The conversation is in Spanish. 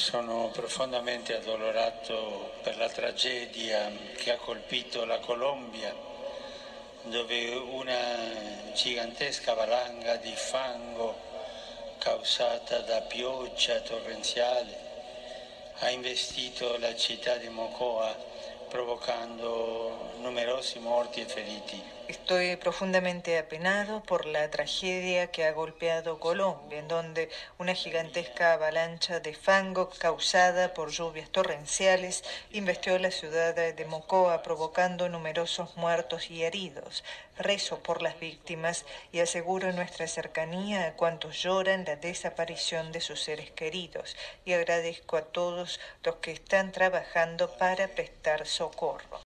Sono profondamente addolorato per la tragedia che ha colpito la Colombia, dove una gigantesca valanga di fango causata da pioggia torrenziale ha investito la città di Mocoa, provocando numerosi morti e feriti. Estoy profundamente apenado por la tragedia que ha golpeado Colombia, en donde una gigantesca avalancha de fango causada por lluvias torrenciales investió la ciudad de Mocoa, provocando numerosos muertos y heridos. Rezo por las víctimas y aseguro nuestra cercanía a cuantos lloran la desaparición de sus seres queridos, y agradezco a todos los que están trabajando para prestar socorro.